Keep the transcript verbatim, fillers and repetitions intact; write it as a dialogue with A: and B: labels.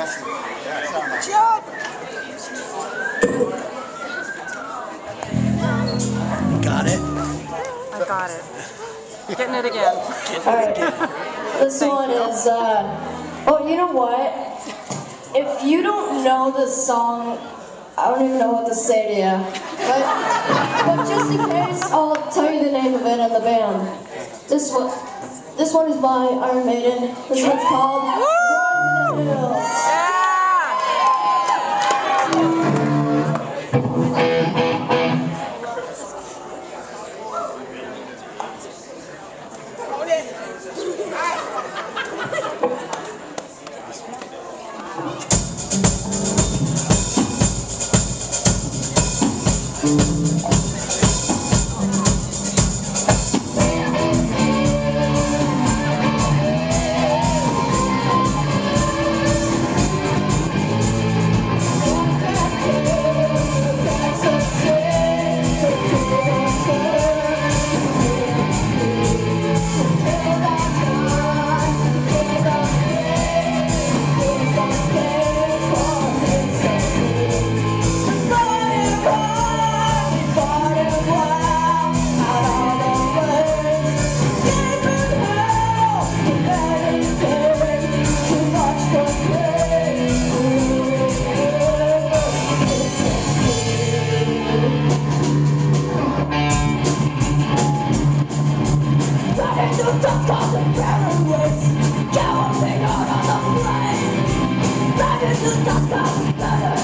A: Jump!
B: Got it?
A: I got it. Getting it again.
C: Alright. This one is, uh, oh, you know what? If you don't know this song, I don't even know what to say to you. But, but just in case, I'll tell you the name of it and the band. This one, this one is by Iron Maiden. This one's called Run to the Hills. Just cause it barren waste, galloping out on the flame. Back into dust clouds, better